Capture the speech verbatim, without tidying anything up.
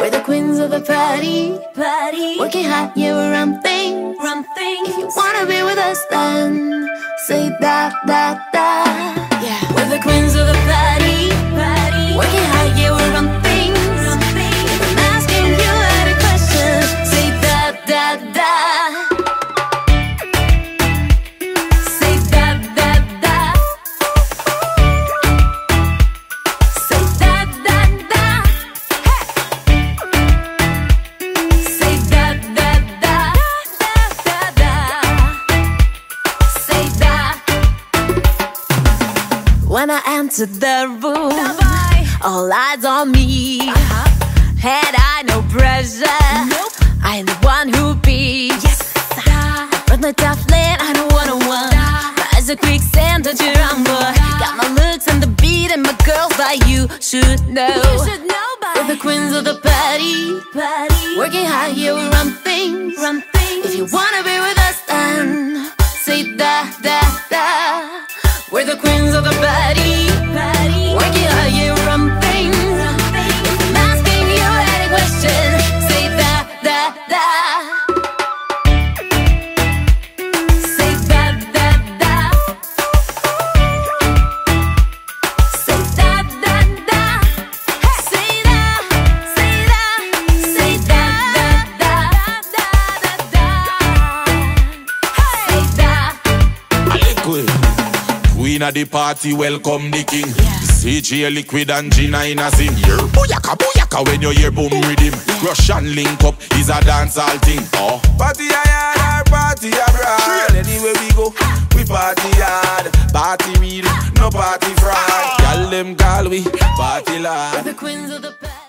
We're the queens of the party, party. Working hard, yeah, we run things, run things. If you wanna be with us, then say that, that, that. Yeah, we're the queens of the party, party. Working hard, yeah, we run things, run things. If I'm asking you any questions, say that, that, that. Say that, that, that. Say that, that, that. Say that, that, that. That, that, say that. When I entered the room, all eyes on me. Uh-huh. Had I no pressure? Nope. I am the one who beats. Yes. Run the top lane, I don't wanna one. Rise a quicksand, don't you run, boy. Got my looks and the beat and my girls, but you should know. You should know, boy. We're the queens of the party, party. Working hard, yeah, we run things, run things. If you wanna be with us, then say that, that, that. We're the queens of the party, party. Working hard, yeah, we run things, run things. If I'm asking you any question, say that, that, that. Say that, that, that. Say that, that, that. Say that, say that. Say that, that, that, that, that. Say that. Liquid. Queen of the party, welcome the king. Yeah. C J Liquid and Gina in a sing. Yeah. Booyaka, booyaka when you hear boom rhythm. Yeah. Russian link up is a dancehall thing. Oh. Party hard, party abroad. Anywhere we go, we party hard. Party real, no party fraud. Y'all them call we party lad. We're the queens of the party.